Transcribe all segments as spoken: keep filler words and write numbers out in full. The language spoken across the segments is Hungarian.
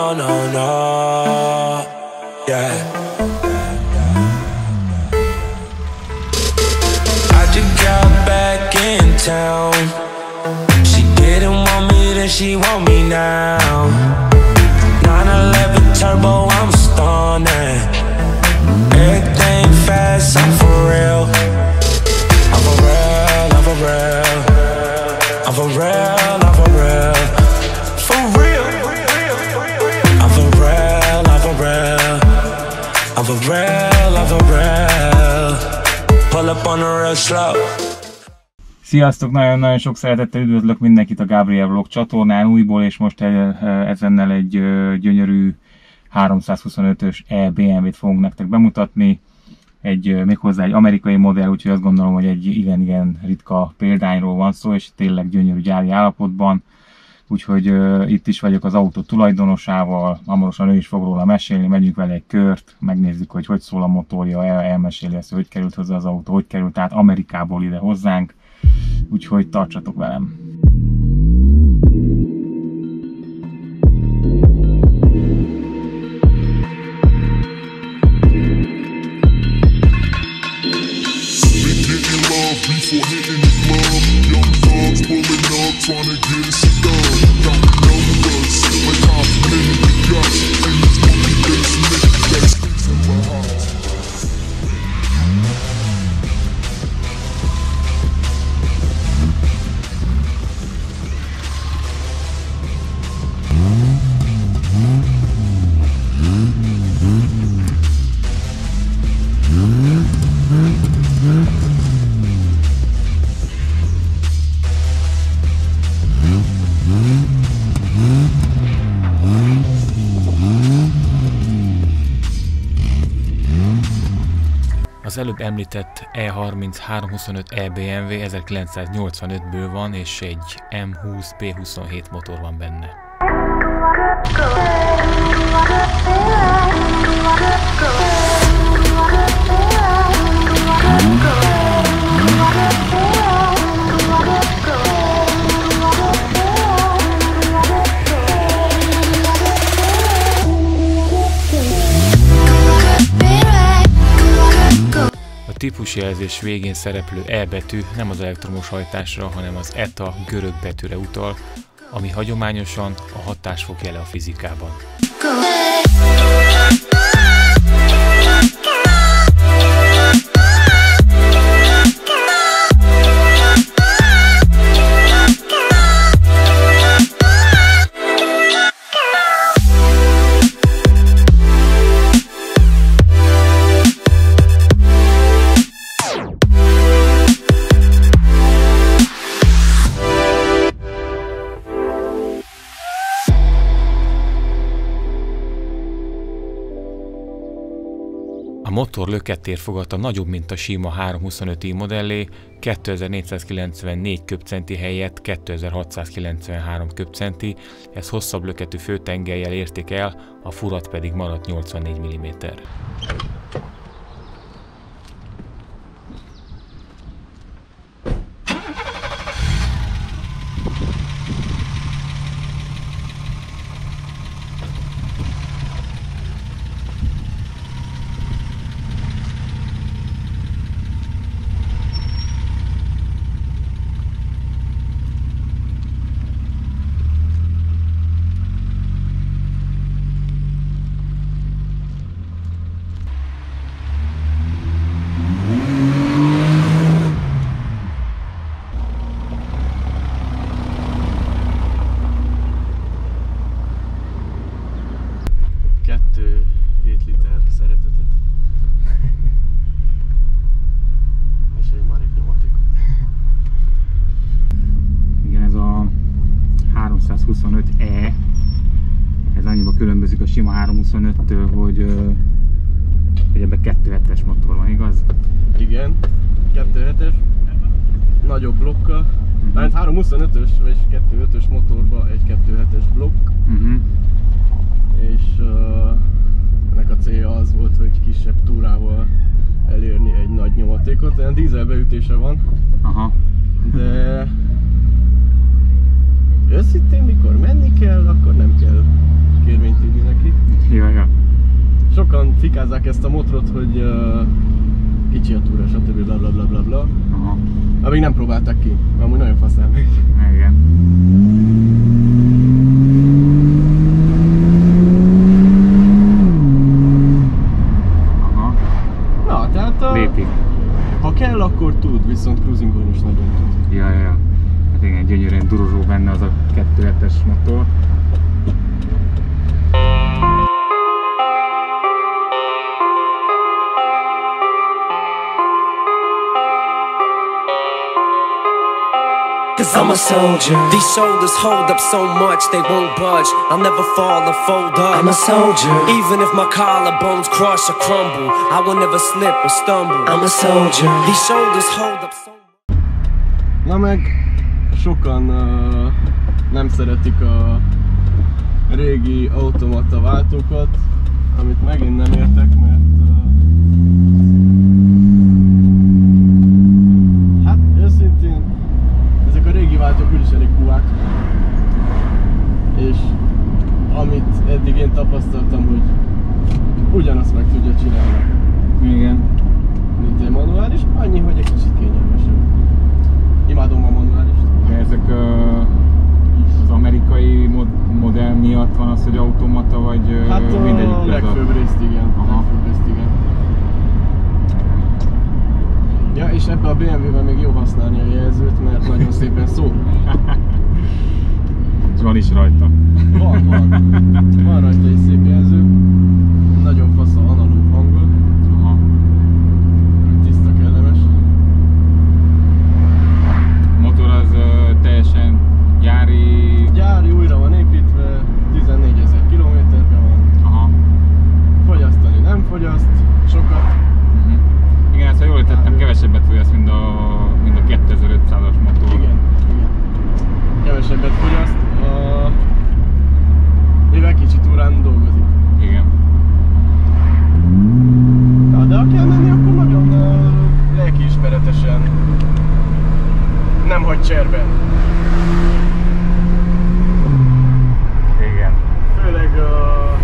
no, no, no. Yeah. I just got back in town. She didn't want me, then she want me now. nine eleven turbo, I'm stunning. Everything fast, I'm for real. I'm for real, I'm for real. I'm for real, I'm for real. For real. I'm for real, I'm for real. I'm for real, I'm for real. Pull up on the real slow. Sziasztok! Nagyon-nagyon sok szeretettel üdvözlök mindenkit a Gabriel Vlog csatornán újból, és most ezennel egy gyönyörű háromszázhuszonötös E bé em vét fogunk nektek bemutatni. Egy, méghozzá egy amerikai modell, úgyhogy azt gondolom, hogy egy igen-igen ritka példányról van szó, és tényleg gyönyörű gyári állapotban. Úgyhogy uh, itt is vagyok az autó tulajdonosával, hamarosan ő is fog róla mesélni, megyünk vele egy kört, megnézzük, hogy hogy szól a motorja, el, elmeséli ezt, hogy került hozzá az autó, hogy került át Amerikából ide hozzánk. Úgyhogy tartsatok velem! Az előbb említett E harminc háromszázhuszonöt E bé em vé ezerkilencszáznyolcvanötből van, és egy M húsz P huszonhét motor van benne. A típusjelzés végén szereplő E betű nem az elektromos hajtásra, hanem az E T A görög betűre utal, ami hagyományosan a hatásfok jele a fizikában. A motor lökettérfogata nagyobb, mint a sima háromszázhuszonöt i modellé, kétezer-négyszázkilencvennégy köbcenti helyett kétezer-hatszázkilencvenhárom köbcenti, ez hosszabb löketű főtengellyel érték el, a furat pedig maradt nyolcvannégy milliméter. hét liter szeretetet. És egy marék nyomatékot. Igen, ez a háromszázhuszonöt E, ez annyiba különbözik a sima háromszázhuszonöttől, hogy, hogy ebben kettő hetes motor van, igaz? Igen, kettő hetes, nagyobb blokkal. Tehát uh-huh. háromszázhuszonötös vagy kettő ötös motorban egy kettő hetes blokk. Uh-huh. És uh, ennek a célja az volt, hogy kisebb túrával elérni egy nagy nyomatékot. Olyan dízelbeütése van. Aha. De őszintén mikor menni kell, akkor nem kell kérvényt írni neki. Ja, ja. Sokan fikázzák ezt a motrot, hogy uh, kicsi a túra, stb. Bla bla bla bla bla. Aha. Amíg nem próbálták ki, amúgy nagyon faszán megy. Igen. Aha. Na, tehát a... Lépik. Ha kell, akkor tud, viszont cruisingon is nagyon tud. Ja, ja, ja. Hát igen, gyönyörűen duruzsó benne az a kettő hetes motor. Cause I'm a soldier. These shoulders hold up so much they won't budge. I'll never fall or fold up. I'm a soldier. Even if my collarbones crush or crumble, I will never slip or stumble. I'm a soldier. These shoulders hold up so much. Na meg sokan uh, nem szeretik a régi automata váltókat, amit megint nem értek, mert uh, hát őszintén ezek a régi váltók úgyis elég húák, és amit eddig én tapasztaltam, hogy ugyanazt meg tudja csinálni, Igen. mint egy manuális, annyi, hogy egy kicsit kényelmesebb. Imádom a manuálist. De ezek uh, az amerikai mod modell miatt van az, hogy automata, vagy uh, Hát a mindegyik legfőbb részt igen. Aha. Legfőbb részt igen. Ja, és ebbe a bé em vé-ben még jó használni a jelzőt, mert nagyon szépen szól. És van is rajta. Van, van. Van rajta egy szép jelző. Nagyon fasz a analóg hanggal. Aha. Tiszta, kellemes. A motor az uh, teljesen gyári... Gyári, újra van építve, tizennégyezer kilométerben van. Aha. Fogyasztani nem fogyaszt, sokat. Uh-huh. Igen, ezt ha jól értettem, kevesebbet fogyaszt, mint a, mint a kétezer-ötszázas motor. Igen, igen. Kevesebbet fogyaszt, a... mivel kicsi túrán dolgozik. Igen. Na, de ha kell menni, akkor nagyon uh, lelkiismeretesen nem hagy cserben. Igen. Főleg uh,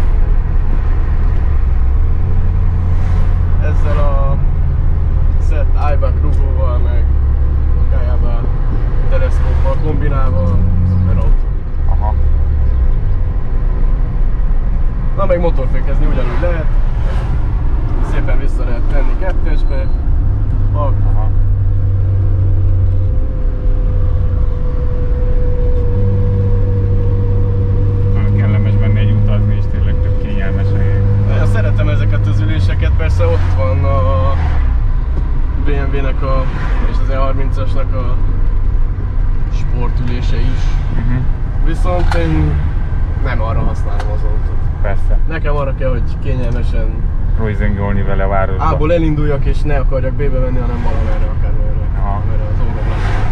ezzel a szett iBack rugóval, meg kájával, teleszkóppal kombinálva, szuper autó. Aha. Na meg motorfékezni ugyanúgy lehet. Szépen vissza lehet tenni kettesbe. Pak. Aha. Nagyon kellemes benne egy utazni, és tényleg tök kényelmes a hely. Nagyon szeretem ezeket az üléseket, persze ott van a bé em vé-nek a, és az E harmincasnak a sportülése is. Uh-huh. Viszont én nem arra használom az autót. Persze. Nekem arra kell, hogy kényelmesen Cruisingolni vele a városba. A-ból elinduljak és ne akarjak B-be menni, hanem valamerre, akármerre. Aha. Merre az óra van.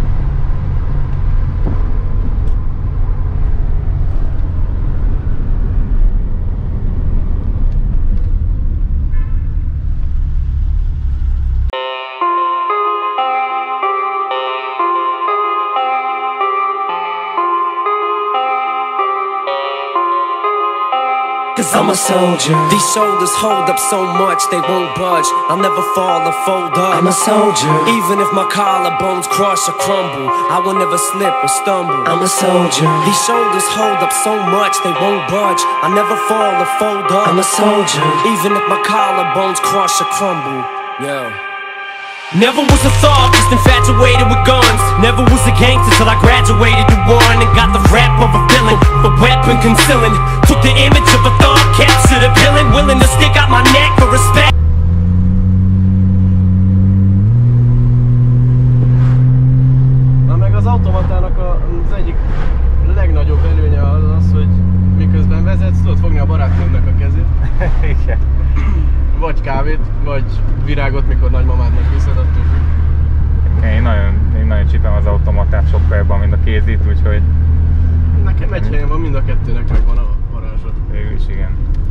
Cause I'm a soldier. These shoulders hold up so much they won't budge. I'll never fall or fold up. I'm a soldier. Even if my collarbones crush or crumble, I will never slip or stumble. I'm a soldier. These shoulders hold up so much they won't budge. I'll never fall or fold up. I'm a soldier. Even if my collarbones crush or crumble. Yeah. Never was a thug, just infatuated with guns. Never was a gangster till I graduated to one and got the rap of a villain for weapon concealing. Took the image of a thug, captured a villain, willing to stick out my neck for respect. Na meg az automatának az egyik legnagyobb előnye az az, hogy miközben vezetsz, tudod fogni a barátnődnek a kezét. Igen. Vagy kávét, vagy virágot, mikor nagymamádnak viszed, attól függ. Én nagyon, én nagyon csípem az automatát sokkal jobban, mint a kézit, úgyhogy... Nekem egy helyen van, mind a kettőnek megvan a varázsa. Végül is igen.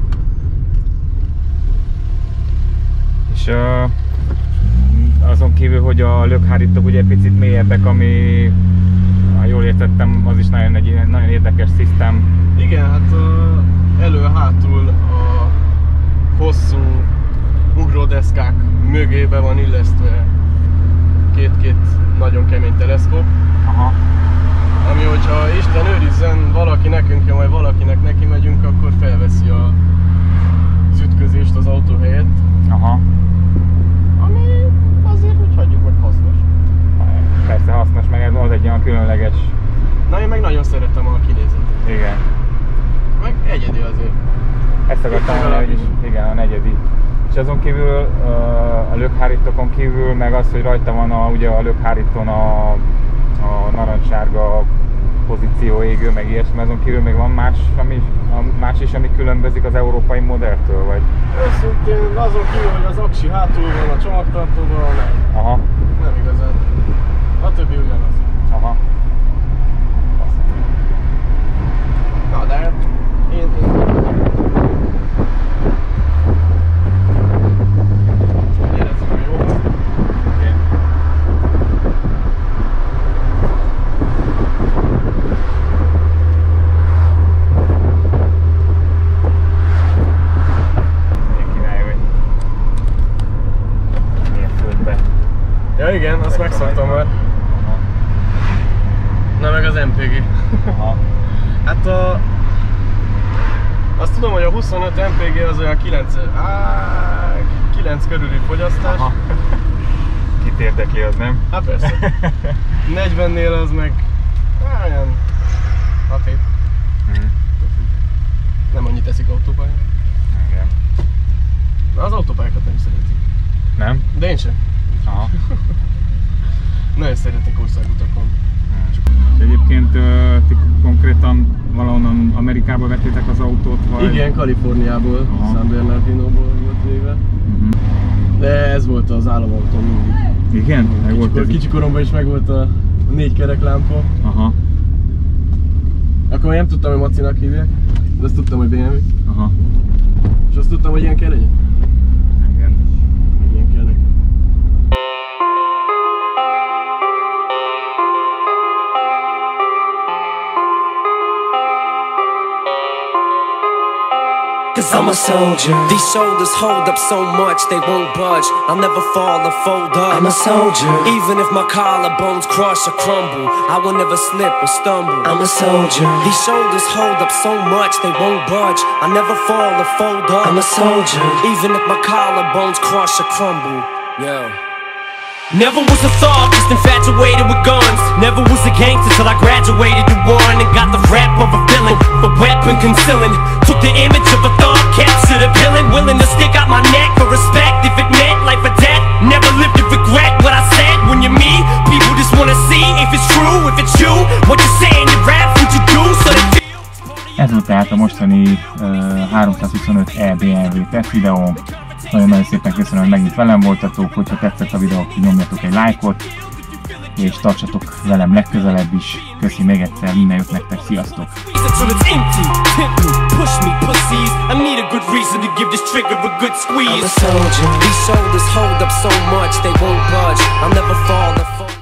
És uh, azon kívül, hogy a lökhárítók ugye picit mélyebbek, ami Ha jól értettem, az is nagyon, egy nagyon érdekes szisztém. Igen, hát uh, elő-hátul a hosszú ugródeszkák mögébe van illesztve két-két nagyon kemény teleszkóp. Aha. Ami, hogyha Isten őrizzen, valaki nekünk, vagy valakinek neki megyünk, akkor felveszi a, az ütközést az autó helyett. Aha. Ami azért, hogy hagyjuk meg hasznos. Persze hasznos, meg ez az egy olyan különleges... Na, én meg nagyon szeretem a kinézetet. Igen. Meg egyedi azért. Ezt akartam mondani, hogy igen, a negyedi. És azon kívül, a lökhárítókon kívül, meg az, hogy rajta van a, ugye a lökhárítón a, a narancssárga pozíció égő, meg ilyesmi, azon kívül még van más, ami, más is, ami különbözik az európai modelltől, vagy? Őszintén azon kívül, hogy az aksi hátul van, a csomagtartóban, nem. Aha. Nem igazán. A többi ugyanaz. Aha. Na, de én... én... érezzük, hogy jó. Okay. Ja igen, azt megszoktam már. Na meg az em pé gé. Aha. Hát a... Azt tudom, hogy a huszonöt em pé gé az olyan kilenc, á, kilenc körüli fogyasztás. Aha. Kit érdekli, az nem? Hát persze. negyvennél az meg... Á, olyan... hat-hét. Hmm. Nem annyit eszik autópályán. Igen. Na az autópályákat nem szeretik. Nem? De én sem. Aha. Nagyon szeretnék országutakon. És egyébként ti konkrétan valahonnan Amerikába vettétek az autót, vagy? Igen, Kaliforniából, San Bernardinóból volt véve. Uh-huh. De ez volt az államautó mindig. Igen? Meg volt ez Kicsi koromban is meg volt a négy kerek lámpa. Aha. Akkor már nem tudtam, hogy Macinak hívják, de azt tudtam, hogy bé em vé. Aha. És azt tudtam, hogy ilyen kell legyen. Igen. Még ilyen kell nekem. Cause I'm a soldier. These shoulders hold up so much they won't budge. I'll never fall or fold up. I'm a soldier. Even if my collarbones crush or crumble, I will never slip or stumble. I'm a soldier. These shoulders hold up so much they won't budge. I'll never fall or fold up. I'm a soldier. Even if my collarbones crush or crumble. Yeah. Never was a thug, just infatuated with guns. Never was a gangster till I graduated to one and got the rap of a villain for weapon concealing. Took the image of a thug, captured a villain, willing to stick out my neck for respect if it meant life or death. Never lived to regret what I said. When you're me, people just wanna see if it's true, if it's you. What you say in your rap, what you do, so they feel. Ez volt tehát a mostani uh, háromszázhuszonöt E bé em vé teszt videó. Nagyon-nagyon szépen köszönöm, hogy megint velem voltatok, hogyha tetszett a videó, akkor nyomjatok egy lájkot, és tartsatok velem legközelebb is. Köszi még egyszer, minden jót nektek, sziasztok! I'm a soldier. These shoulders hold up so much they won't budge. I'll never fall or fall.